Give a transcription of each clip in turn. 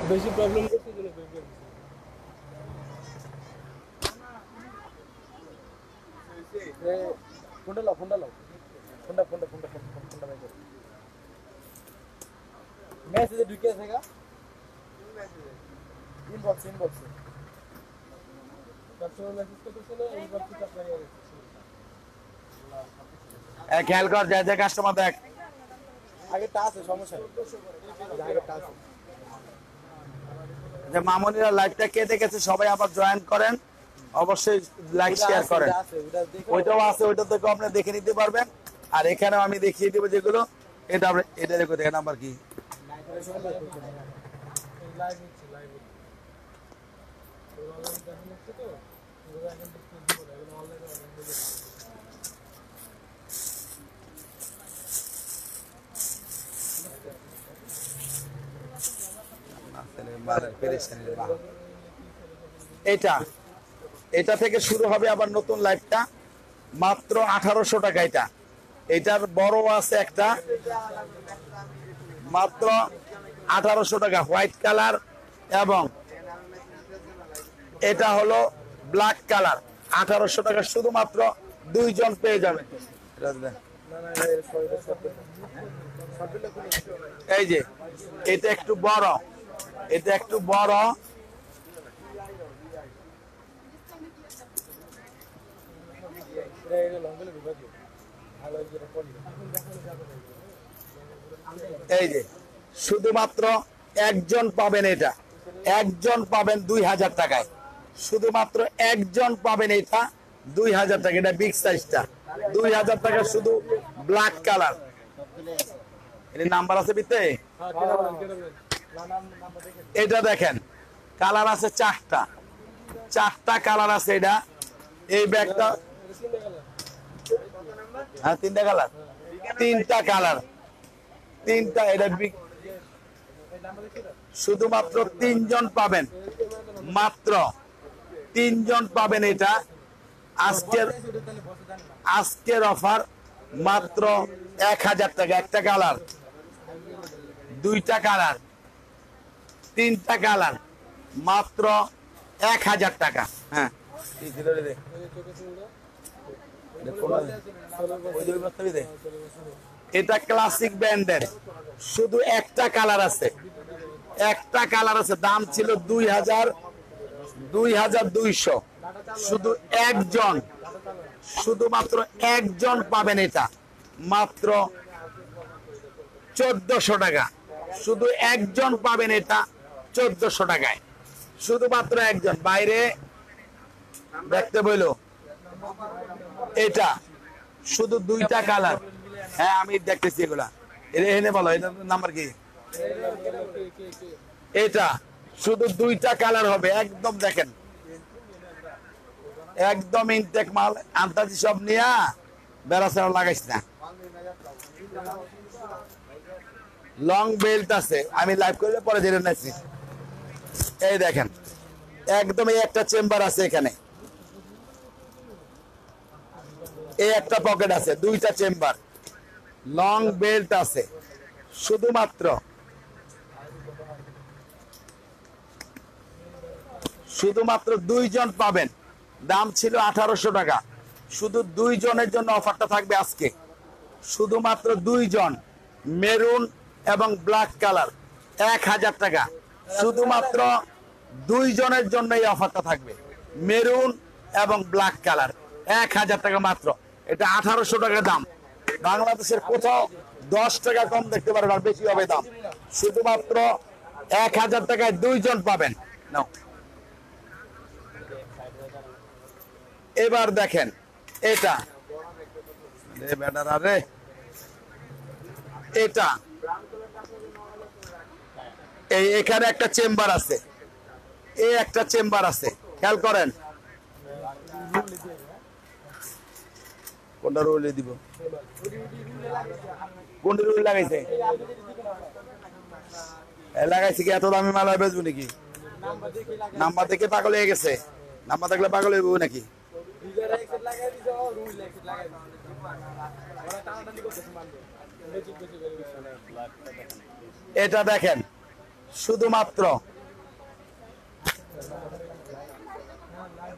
বেশি প্রবলেম করছে জন্য বের করে দিছি ফোনটা লাও ফোনটা বের করো মেসেজে ঢুকে আছে গা ইনবক্সে কাস্টমার মেসেজ করতেছিল ইনবক্সে চাপ লাগিয়ে রেখেছি খেয়াল কর যা যা কাস্টমার দেখ আগেরটা আছে সমস্যা নেই আগেরটা আছে যে মামুনিরা লাইভটা কে দেখেছে সবাই আবার জয়েন করেন অবশ্যই লাইক শেয়ার করেন ওইটাও আছে ওইটা থেকে আপনি দেখে নিতে পারবেন আর এখানেও আমি দেখিয়ে দেবো যেগুলো এটা আপনি এটা দেখো দেখেন নাম্বার কি লাইভ হচ্ছে লাইভ অনলাইন দেখা হচ্ছে তো এগুলো এখন দেখতে দিব না এগুলো অনলাইনে এটা এটা থেকে শুরু হবে আবার নতুন লাইভটা মাত্র 1800 টাকা এটা এটার বড় আছে একটা মাত্র 1800 টাকা হোয়াইট কালার এবং এটা হলো ব্ল্যাক কালার 1800 টাকা শুধুমাত্র দুইজন পেয়ে যাবেন এই যে এটা একটু বড় এই যে শুধুমাত্র একজন পাবেন এটা একজন পাবেন 2000 টাকায় শুধুমাত্র একজন পাবেন এটা 2000 টাকা এটা বিগ সাইজটা 2000 টাকা শুধু ব্ল্যাক কালার এর নাম্বার আছে বিতে এটা দেখেন কালার আছে চারটা কালার আছে এটা এই ব্যাগটা হ্যাঁ তিনটা কালার এটা শুধুমাত্র তিনজন পাবেন মাত্র তিনজন পাবেন এটা আজকের অফার মাত্র 1000 টাকা একটা কালার দুইটা কালার তিনটা কালার মাত্র 1000 টাকা হ্যাঁ এটা ক্লাসিক ব্র্যান্ডের শুধু একটা কালার আছে দাম ছিল 2200 শুধু শুধুমাত্র একজন পাবেন এটা মাত্র 1400 টাকা শুধু একজন পাবেন এটা 1400 টাকায় শুধুমাত্র একজন বাইরে দেখতে বইলো এটা শুধু দুইটা কালার হ্যাঁ আমি দেখতেছি এগুলা এনে বলো এটা নাম্বার কি এটা শুধু দুইটা কালার হবে একদম দেখেন একদম ইনটেক মাল আন্তাজি সব নিয়া বেড়াচাড়া লাগাইছ না লং বেল্ট আছে আমি লাইভ করলে পরে জেনে নিচ্ছি এই দেখেন একদম এই একটা চেম্বার আছে এখানে এই একটা পকেট আছে দুইটা চেম্বার লং বেল্ট আছে শুধুমাত্র দুইজন পাবেন দাম ছিল 1800 টাকা শুধু দুইজনের জন্য অফারটা থাকবে আজকে শুধুমাত্র দুইজন মেরুন এবং ব্ল্যাক কালার 1000 টাকা শুধুমাত্র দুইজনের জন্য এই অফারটা থাকবে মেরুন এবং ব্ল্যাক কালার 1000 টাকা মাত্র এটা 1800 টাকা দাম বাংলাদেশের কোথাও 10 টাকা কম দেখতে পারবেন আর বেশি হবে দাম শুধুমাত্র 1000 টাকায় দুইজন পাবেন নাও এবার দেখেন এটা এটা এখানে একটা চেম্বার আছে খেয়াল করেন কোনটা রোলে দিব কোন রোল লাগাইছে লাগাইছে কি এত দামি মাল বেচবো নাকি নাম্বার দেখে পাগল হয়ে গেছে নাম্বার দেখলে পাগল হইব নাকি এটা দেখেন শুধুমাত্র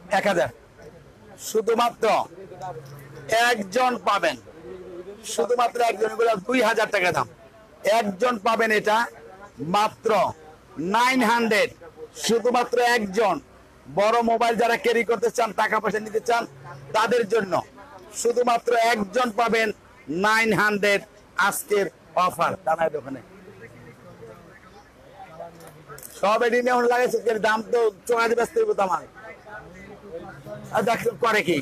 1000 শুধুমাত্র একজন পাবেন, শুধুমাত্র একজন, এগুলো 2000 টাকা দাম, একজন পাবেন এটা মাত্র 900, শুধুমাত্র একজন। বড় মোবাইল যারা ক্যারি করতে চান, টাকা পয়সা নিতে চান, তাদের জন্য শুধুমাত্র একজন পাবেন 900 আজকের অফার। দাঁড়ায় দোকানে সব এটি নিয়ে লাগাইছে, দাম তো চোখা ব্যস্ত হইব তো আমার। দেখ করে কি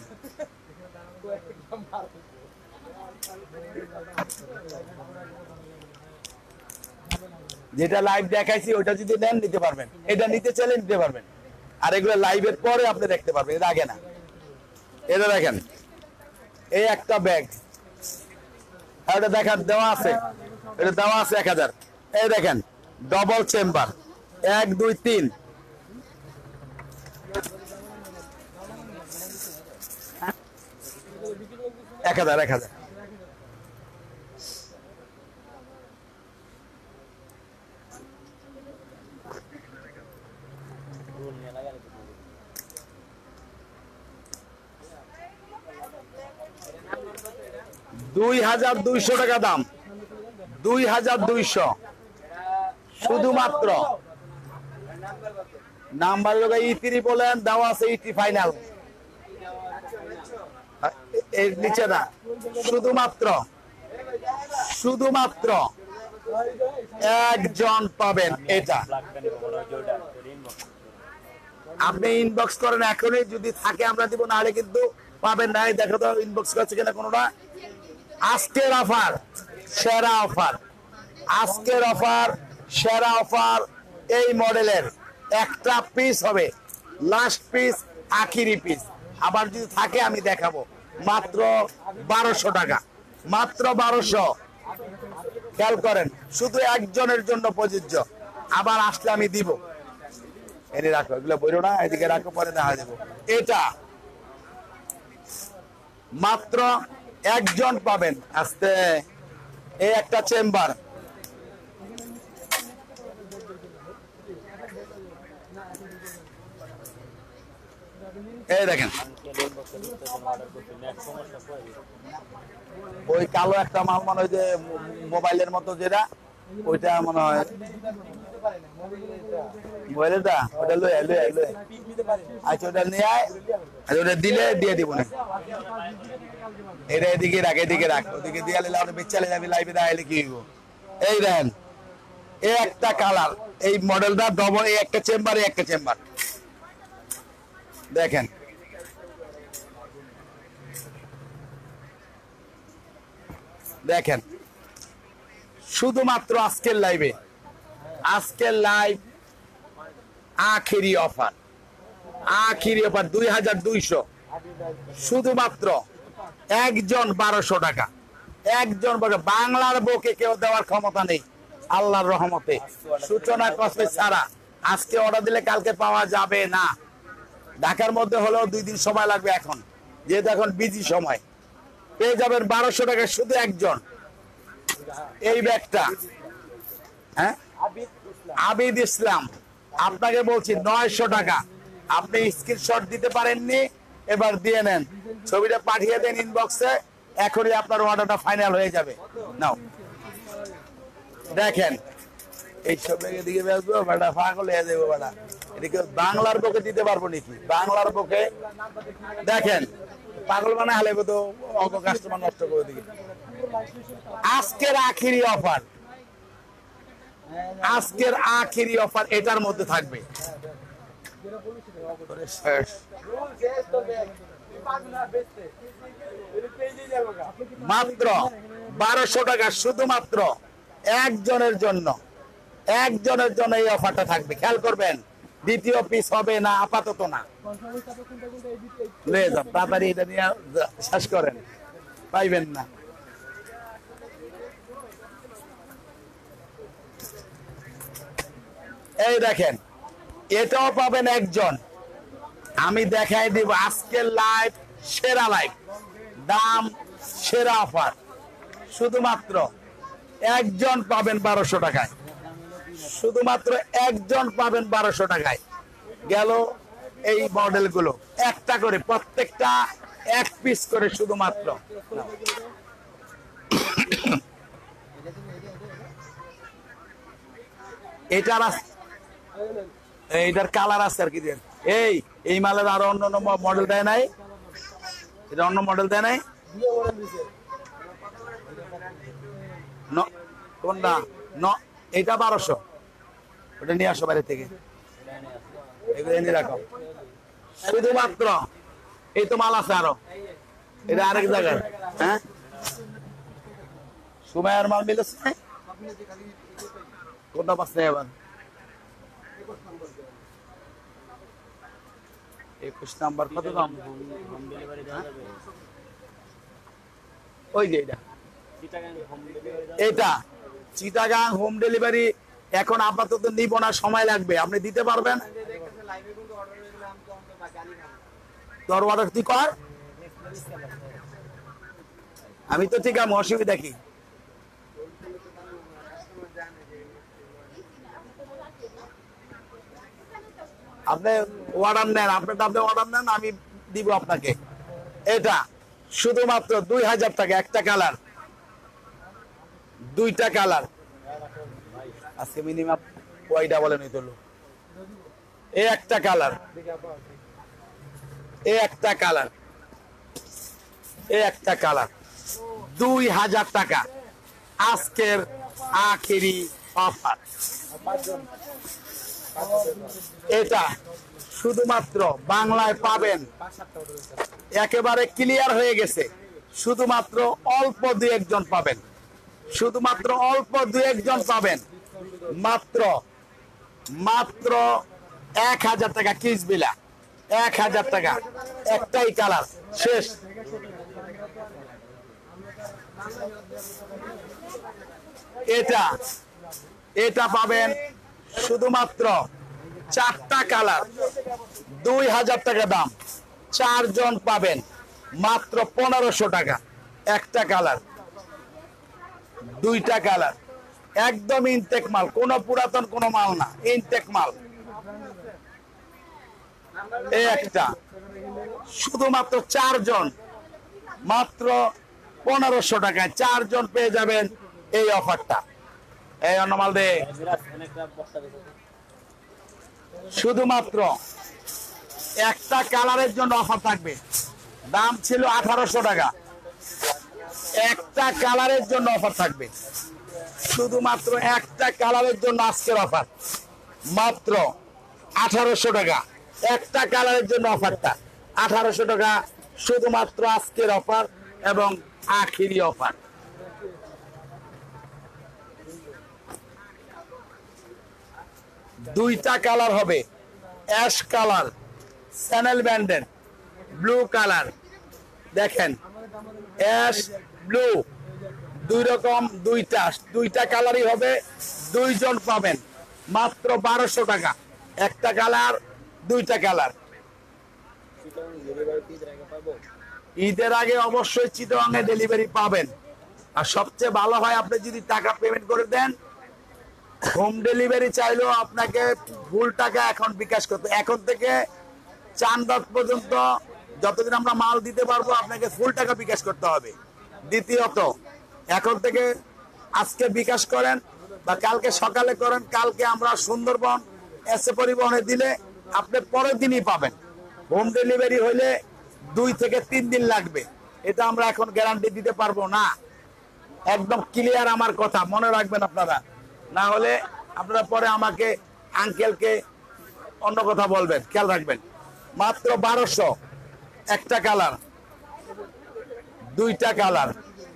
যেটা লাইভ দেখাইছি ওটা যদি নেন নিতে পারবেন, এটা নিতে চাইলে নিতে পারবেন। আর এগুলো লাইভের পরে আপনি দেখতে পারবেন, এটা আগে না। এটা দেখেন, এই একটা ব্যাগ, এটা দেখেন দেওয়া আছে, এটা দেওয়া আছে 1000। এই দেখেন ডবল চেম্বার, 1 2 3, এক হাজার 2200 টাকা দাম, 2200 শুধুমাত্র। নাম্বার E3 বলেন, দেওয়া আছে E3 ফাইনাল, এর নিচে না। শুধুমাত্র একজন পাবেন এটা। আপনি ইনবক্স করেন এখনই, যদি থাকে আমরা দিব, নাহলে কিন্তু পাবেন না। দেখো তো ইনবক্স করছে কিনা কোনোটা। আজকের অফার সেরা অফার, আজকের অফার সেরা অফার। এই মডেলের একটা পিস হবে, লাস্ট পিস, আখিরি পিস। আবার যদি থাকে আমি দেখাবো। মাত্র 1200 টাকা, মাত্র 1200। খেয়াল করেন, শুধু একজনের জন্য প্রযোজ্য। আবার আসলে আমি দিব। এনে রাখো, এগুলো বইরো না, এদিকে রাখো, পরে দেখা দেবো। এটা মাত্র একজন পাবেন। আস্তে, এই একটা চেম্বার, এই দেখেন ওই কালো একটা মাল মনে হয় যে মোবাইলের মতো, যেটা ওইটা মনে হয় মোবাইলটা, ওটা লয়ে আচ্ছা, ওটা নিয়ে আয়, ওটা দিলে দিয়ে দিব না। এটা এদিকে রাখ, এদিকে রাখ, ওদিকে দিয়ে বেচালে যাবি, লাইভে দেখাইলে কি হইব। এই দেখেন, এই একটা কালার, এই মডেলটা ডবল, এই একটা চেম্বার, এই একটা চেম্বার দেখেন। দেখেন শুধুমাত্র আজকের লাইভে, আজকের লাইভ আখেরি অফার, আখেরি অফার 2200, শুধুমাত্র একজন 1200 টাকা, একজন। বাংলার বুকে কেউ দেওয়ার ক্ষমতা নেই আল্লাহর রহমতে, সূচনা কষ্ট ছাড়া। আজকে অর্ডার দিলে কালকে পাওয়া যাবে না। ঢাকার মধ্যে হলেও 2 দিন সময় লাগবে এখন, যেহেতু এখন বিজি সময়। পেয়ে যাবেন 1200 টাকা, শুধু একজন। এই ব্যাগটা, হ্যাঁ, আবিদ ইসলাম, আপনাকে বলছি 900 টাকা। আপনি স্ক্রিনশট দিতে পারেননি, এবার দিয়ে নেন, ছবিটা পাঠিয়ে দেন ইনবক্সে, এখনই আপনার অর্ডারটা ফাইনাল হয়ে যাবে। নাও দেখেন, এই সব দিকে বেসবো, বেটা পাগল হয়ে যাবো বেটা। এদিকে বাংলার বুকে দিতে পারবো নাকি? বাংলার বুকে দেখেন, পাগল মানে হালে তো অল্প কাস্টমার নষ্ট করে দিকে। আজকের আখিরি অফার, আজকের আখিরি অফার এটার মধ্যে থাকবে। মাত্র 1200 টাকা, শুধুমাত্র একজনের জন্য, একজনের জন্য এই অফারটা থাকবে। খেয়াল করবেন, দ্বিতীয় পিস হবে না, আপাতত না। লয়ে যান তাড়াতাড়ি, এটা নিয়ে শেষ করেন, পাইবেন না। এই দেখেন, এটাও পাবেন একজন। আমি দেখাই দিব আজকের লাইভ সেরা লাইভ, দাম সেরা অফার, শুধুমাত্র একজন পাবেন 1200 টাকায়, শুধুমাত্র একজন পাবেন 1200 টাকায়। গেল এই মডেল গুলো একটা করে, প্রত্যেকটা এক পিস করে শুধুমাত্র। এইটার কালার আছে আর কি। এই মালের আরো অন্য মডেল দেয় নাই, এটা অন্য মডেল দেয় নাই কোনটা? এটা 1200, ওটা নিয়ে আসো বাইরে থেকে, এগুলো এনে রাখো শুধুমাত্র। এই তো মাল আছে আরো, এটা আরেক জায়গায়। হ্যাঁ, সুমাইয়ার মাল মিলেছে কোনটা পাচ্ছে এবার? 21 নাম্বার। কত দাম? ওই যে এটা চিটাগাং হোম ডেলিভারি এখন আপাতত নিব না, সময় লাগবে। আপনি দিতে পারবেন? তোর অর্ডার তুই কর, আমি তো ঠিক আছে, অসুবিধা কি? আপনি অর্ডার নেন, আপনি অর্ডার নেন, আমি দিব আপনাকে। এটা শুধুমাত্র 2000 টাকা, একটা কালার, দুইটা কালার আজকে মিনিমাম কয়টা বলেন? এই তোলো, এই একটা কালার, এই একটা কালার, এই একটা কালার, 2000 টাকা আজকের আখেরি অফার। এটা শুধুমাত্র বাংলায় পাবেন, একেবারে ক্লিয়ার হয়ে গেছে। শুধুমাত্র অল্প দু একজন পাবেন, শুধুমাত্র অল্প দু একজন পাবেন। মাত্র মাত্র 1000 টাকা কিসবিলা, 1000 টাকা, একটাই কালার, শেষ। এটা পাবেন শুধুমাত্র 4টা কালার, 2000 টাকা দাম, 4 জন পাবেন মাত্র 1500 টাকা। একটা কালার, দুইটা কালার, একদম ইনটেক মাল, কোনো পুরাতন কোনো মাল না, ইনটেক মাল। এই একটা শুধুমাত্র 4 জন, মাত্র 1500 টাকায় 4 জন পেয়ে যাবেন এই অফারটা। এই অন্য মাল দে, শুধুমাত্র একটা কালারের জন্য অফার থাকবে। দাম ছিল 1800 টাকা, একটা কালারের জন্য অফার থাকবে। শুধুমাত্র একটা কালারের জন্য আজকের অফার, মাত্র 1800 টাকা। একটা কালারের জন্য অফারটা 1800 টাকা, শুধুমাত্র আজকের অফার এবং আখেরি অফার। দুইটা কালার হবে, অ্যাশ কালার, চ্যানেল ব্যান্ডের, ব্লু কালার। দেখেন, অ্যাশ ব্লু, দুই রকম, দুইটা কালারই হবে, 2 জন পাবেন মাত্র 1200 টাকা। একটা কালার, দুইটা কালার। ঈদের আগে অবশ্যই চিটাগাংয়ে ডেলিভারি পাবেন। আর সবচেয়ে ভালো হয় আপনি যদি টাকা পেমেন্ট করে দেন, হোম ডেলিভারি চাইলেও আপনাকে ফুল টাকা এখন বিকাশ করতে, এখন থেকে চাঁদ পর্যন্ত যতদিন আমরা মাল দিতে পারবো আপনাকে ফুল টাকা বিকাশ করতে হবে। দ্বিতীয়ত, এখন থেকে আজকে বিকাশ করেন বা কালকে সকালে করেন, কালকে আমরা সুন্দরবন এসে পরিবহনে দিলে আপনি পরের দিনই পাবেন। হোম ডেলিভারি হইলে 2 থেকে 3 দিন লাগবে, এটা আমরা এখন গ্যারান্টি দিতে পারবো না। একদম ক্লিয়ার আমার কথা, মনে রাখবেন আপনারা, না হলে আপনারা পরে আমাকে আঙ্কেলকে অন্য কথা বলবেন, খেয়াল রাখবেন। মাত্র 1200, একটা কালার, দুইটা কালার,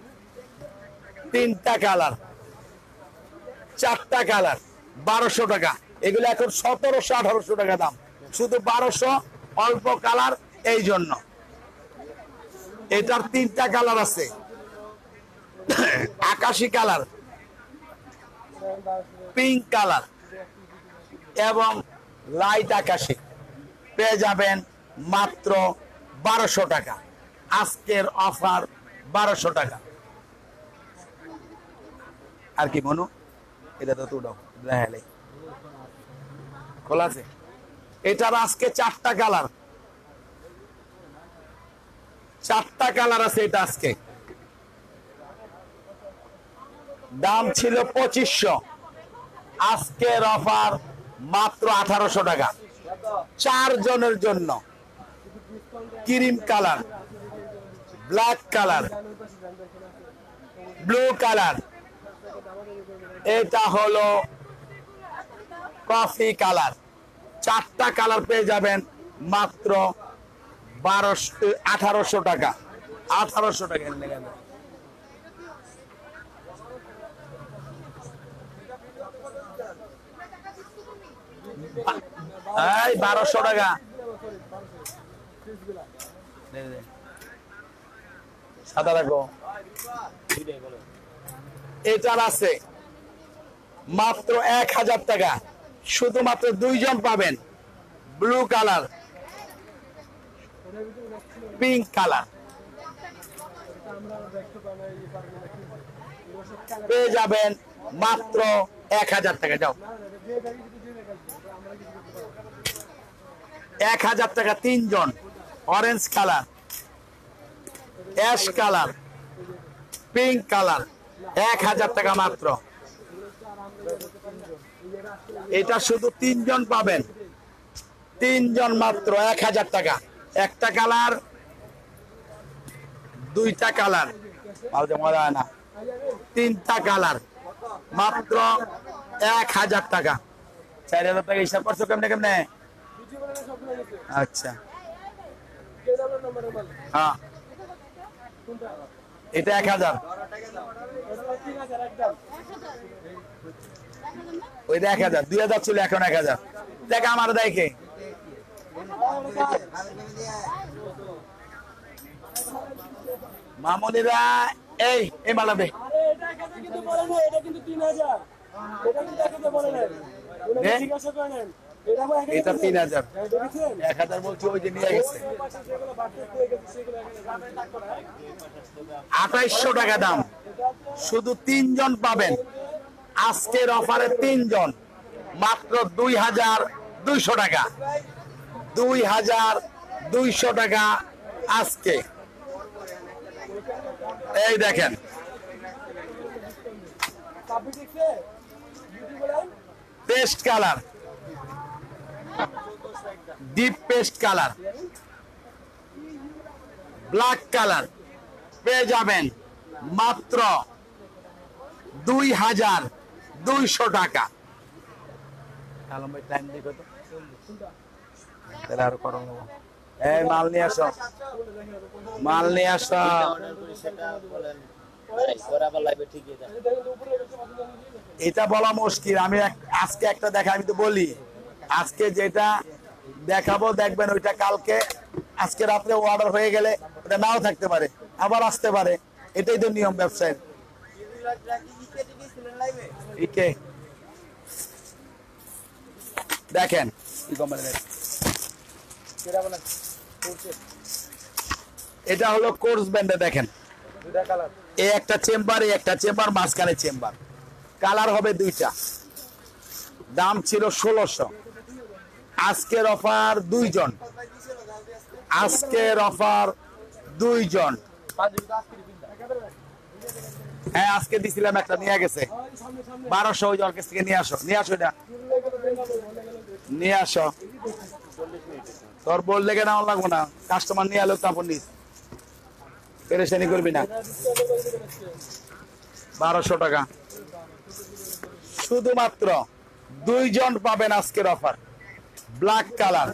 তিনটা কালার, 4টা কালার, 1200 টাকা। এগুলো এখন 1700-1800 টাকা দাম, শুধু 1200, অল্প কালার। এই জন্য এটার 3টা কালার আছে, আকাশি কালার, পিঙ্ক কালার এবং লাইট আকাশি। পেয়ে যাবেন মাত্র 1200 টাকা, আজকের অফার 1200 টাকা। আর কি মনু, এটা তো তুই খোলা আছে। এটার আজকে 4টা কালার, 4টা কালার আছে এটা আজকে। দাম ছিল 2500, আজকের অফার মাত্র 1800 টাকা। 4 জনের জন্য। Cream colour, black colour, blue colour, এটা হলো কফি কালার। 4টা কালার পেয়ে যাবেন মাত্র 1800 টাকা। 1800 টাকা। এই 1200 টাকা। সাদা রাখো। এটার আছে মাত্র 1000 টাকা। শুধুমাত্র 2 জন পাবেন। ব্লু কালার, পিঙ্ক কালার পেয়ে যাবেন মাত্র 1000 টাকা। যাও 1000 টাকা 3 জন। Orange colour, ash colour, pink colour, 1000 টাকা মাত্র। এটা শুধু 3 জন পাবেন। 3 জন মাত্র 1000 টাকা। একটা কালার, 2টা কালার, মজা হয় না। 3টা কালার মাত্র 1000 টাকা। 4000 টাকা হিসাব করছো কেমনে কেমনে? আচ্ছা হ্যাঁ, এটা 1000, ওইটা 1000, 2000 ছিল এখন 1000। দেখ আমার দেখে মামুনিরা এই এই মালাবে এটা 3000, 1000 বলছি, ওই যে নিয়ে গেছে। 2800 টাকা দাম। শুধু 3 জন পাবেন আজকের অফারে। 3 জন মাত্র 2200 টাকা। 2200 টাকা আজকে। এই দেখেন paste colour, deep paste colour, black colour পেয়ে যাবেন মাত্র 2200 টাকা। এই মাল নিয়ে আসো, মাল নিয়ে আসো। এটা বলা মুশকিল। আমি আজকে একটা দেখা, আমি তো বলি আজকে যেটা দেখাবো দেখবেন ওইটা কালকে, আজকে রাত্রে অর্ডার হয়ে গেলে ওটা নাও থাকতে পারে, আবার আসতে পারে। এটাই তো নিয়ম ব্যবসায়। দেখেন এটা হলো কোর্স ব্যান্ডে। দেখেন এই একটা চেম্বার, এই একটা চেম্বার, মাঝখানে চেম্বার। কালার হবে 2টা। দাম ছিল 1600। আজকের অফার 2 জন। আজকের অফার 2 জন। হ্যাঁ আজকে দিছিলাম, একটা নিয়ে গেছে 1200। ওই জনের কাছ থেকে নিয়ে আসো, নিয়ে আসো, এটা নিয়ে আসো। তোর বললে কেন লাগবো না, কাস্টমার নিয়ে আলো তারপর নিস, পেরেশানি করবি না। 1200 টাকা। শুধুমাত্র 2 জন পাবেন আজকের offer. Black colour,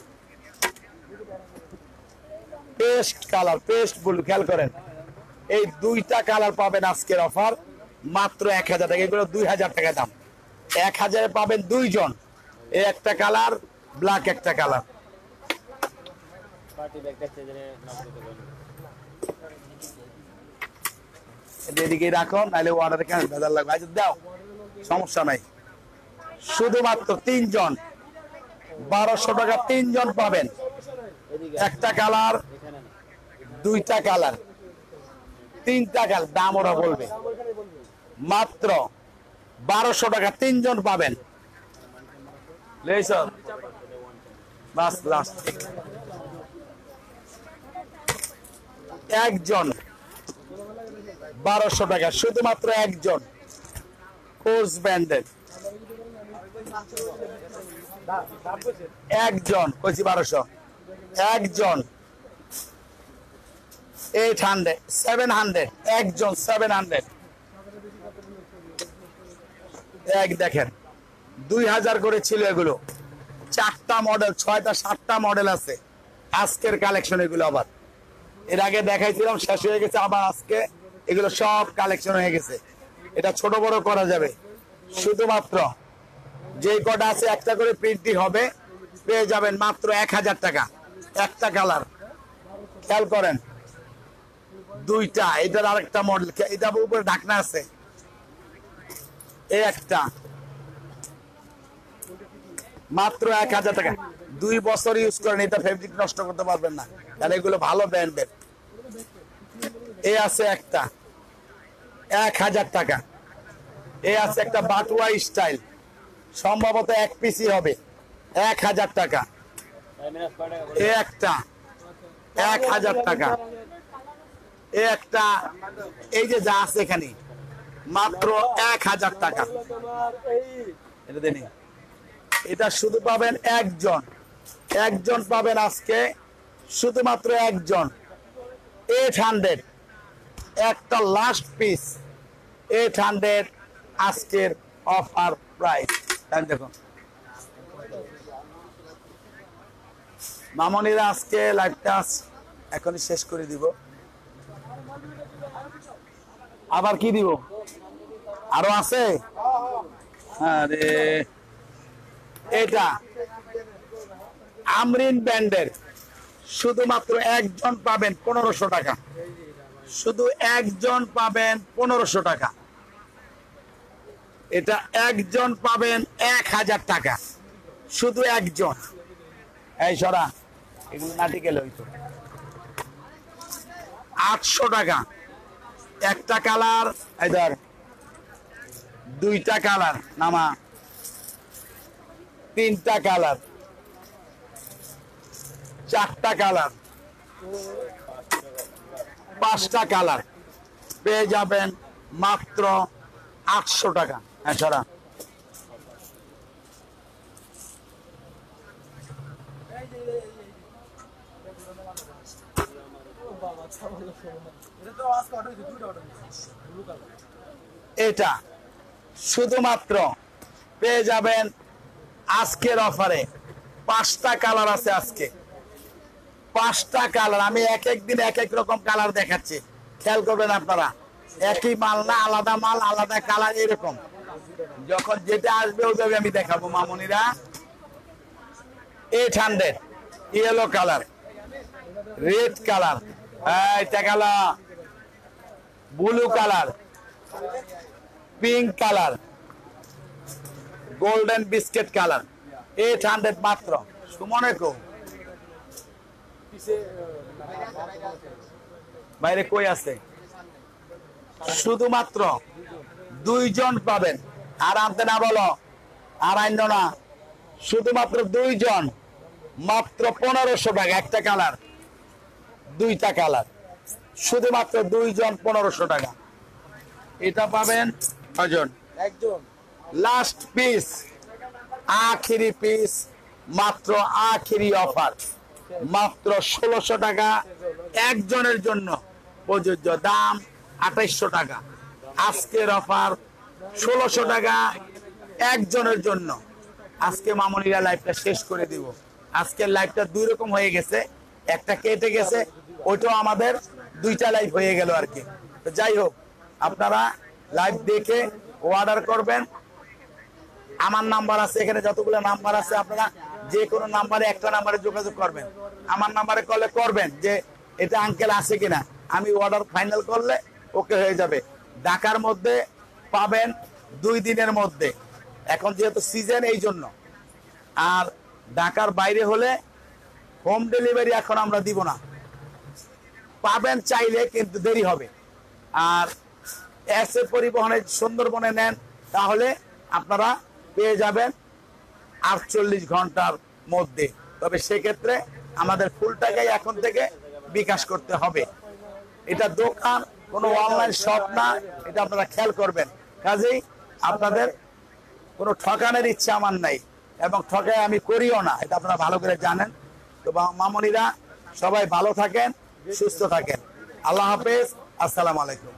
paste colour, paste blue, খেয়াল করেন এই 2টা কালার পাবেন আজকের অফার মাত্র 1000 টাকা। এগুলো 2000 টাকা দাম। 1000 পাবেন 2 জন। এই একটা কালার, ব্ল্যাক একটা কালার। এদিকে রাখো, নাহলে অর্ডারে কেন ভেজাল লাগবে। আচ্ছা দাও, সমস্যা নাই। শুধুমাত্র 3 জন, 1200 টাকা 3 জন পাবেন। একটা কালার, 2টা কালার, 3টা কালার। দাম ওরা বলবে। মাত্র 1200 টাকা 3 জন পাবেন। বাস লাস্ট একজন 1200 টাকা, শুধুমাত্র একজন কোর্স ব্যান্ডের একজন, কইছি 1200, একজন 800 700, একজন 700 এক দেখেন 2000 করে ছিল এগুলো, 4টা মডেল 6টা 7টা মডেল আছে আজকের কালেকশন এগুলো। আবার এর আগে দেখাইছিলাম, শেষ হয়ে গেছে, আবার আজকে এগুলো সব কালেকশন হয়ে গেছে। এটা ছোট বড় করা যাবে, শুধুমাত্র যে কটা আছে একটা করে প্রিন্টই হবে, পেয়ে যাবেন মাত্র 1000 টাকা। একটা কালার, খেয়াল করেন দুইটা, এটার আরেকটা মডেল, এটা উপরে ঢাকনা আছে, এই একটা মাত্র 1000 টাকা। 2 বছর ইউজ করেন, এটা ফেব্রিক নষ্ট করতে পারবেন না, কারণ এগুলো ভালো ব্র্যান্ডের। এই আছে একটা 1000 টাকা। এই আছে একটা বাটুয়া স্টাইল, সম্ভবত 1 পিসই হবে, 1000 টাকা। এই একটা 1000 টাকা। এই একটা, এই যে যা আছে এখানে মাত্র 1000 টাকা। এটা দেনি, এটা শুধু পাবেন একজন, একজন পাবেন আজকে, শুধুমাত্র একজন। 800, একটা লাস্ট পিস 800 আজকের অফার প্রাইস। দেখুন মামনিরা আজকে লাইভটা এখনই শেষ করে দিব। আবার কি দিব, আরো আছে? আরে এটা আমরিন ব্র্যান্ডের, শুধুমাত্র একজন পাবেন 1500 টাকা, শুধু একজন পাবেন 1500 টাকা। এটা একজন পাবেন 1000 টাকা, শুধু একজন। এই সরা, এগুলো নাটি গেলে হইতো 800 টাকা। একটা কালার, এদের দুইটা কালার, নামা 3টা কালার, 4টা কালার, 5টা কালার, পেয়ে যাবেন মাত্র 800 টাকা। হ্যাঁ সরা, এটা শুধুমাত্র পেয়ে যাবেন আজকের অফারে। 5টা কালার আছে আজকে, 5টা কালার। আমি এক এক দিন এক এক রকম কালার দেখাচ্ছি, খেয়াল করবেন আপনারা। একই মাল না, আলাদা মাল, আলাদা কালার, এরকম যখন যেটা আসবে ওইভাবে আমি দেখাবো মামনিরা। 800 ইয়েলো কালার, রেড কালার, এটা colour, blue colour, pink colour, golden biscuit colour. 800 মাত্র। সুমনে কো বাইরে কই আছে? শুধুমাত্র 2 জন পাবেন, আর আনতে না বলো, আর আইন না, শুধুমাত্র 2 জন, মাত্র 1500 টাকা। একটা কালার, 2টা কালার, শুধুমাত্র 2 জন 1500 টাকা। এটা পাবেন কজন? একজন। লাস্ট পিস, আখেরি পিস, মাত্র আখেরি অফার, মাত্র 1600 টাকা একজনের জন্য প্রযোজ্য। দাম 2800 টাকা। আজকের অফার 1600 টাকা একজনের জন্য। আজকে মামনিরা লাইভটা শেষ করে দিব। আজকের লাইভটা 2 রকম হয়ে গেছে, একটা কেটে গেছে, ওইটাও আমাদের 2টা লাইভ হয়ে গেল আর কি। তো যাই হোক, আপনারা লাইভ দেখে অর্ডার করবেন। আমার নাম্বার আছে এখানে, যতগুলো নাম্বার আছে আপনারা যে কোনো নাম্বারে, একটা নাম্বারে যোগাযোগ করবেন। আমার নাম্বারে কলে করবেন যে এটা আঙ্কেল আছে কিনা, আমি অর্ডার ফাইনাল করলে ওকে হয়ে যাবে। ঢাকার মধ্যে পাবেন 2 দিনের মধ্যে, এখন যেহেতু সিজন এই জন্য। আর ঢাকার বাইরে হলে হোম ডেলিভারি এখন আমরা দিব না, পাবেন চাইলে, কিন্তু দেরি হবে। আর এসে পরিবহনে সুন্দরবনে নেন তাহলে আপনারা পেয়ে যাবেন 48 ঘন্টার মধ্যে। তবে সেক্ষেত্রে আমাদের ফুল টাকাই এখন থেকে বিকাশ করতে হবে। এটা দোকান, কোনো অনলাইন শপ না, এটা আপনারা খেয়াল করবেন। কাজেই আপনাদের কোনো ঠকানোর ইচ্ছা আমার নাই এবং ঠকায় আমি করিও না, এটা আপনারা ভালো করে জানেন। তো মামনিরা সবাই ভালো থাকেন, সুস্থ থাকেন। আল্লাহ হাফেজ, আসসালামু আলাইকুম।